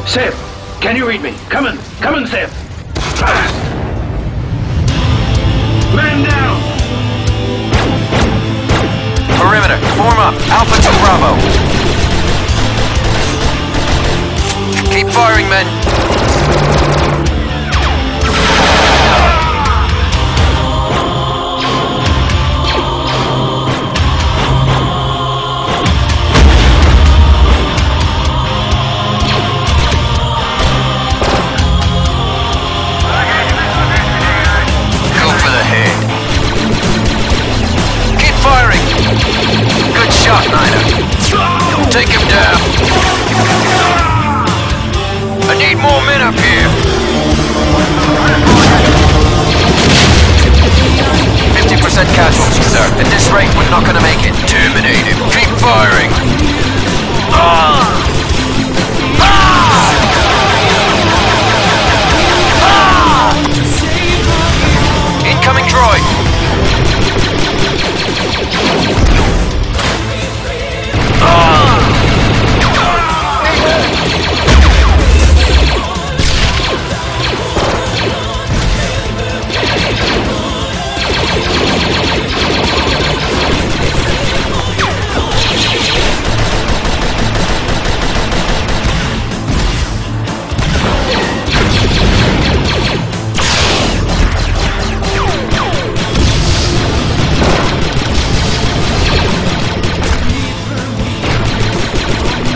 Seb, can you read me? Come in, Seb. Fast! Man down! Perimeter, form up. Alpha to Bravo. Keep firing, men. Go for the head. Keep firing. Good shot, Niner. Take him down. I need more men up here. 50% casualties, sir. At this rate, we're not gonna make it. Terminate him. Keep firing. Incoming droid.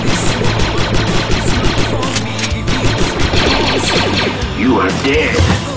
You are dead.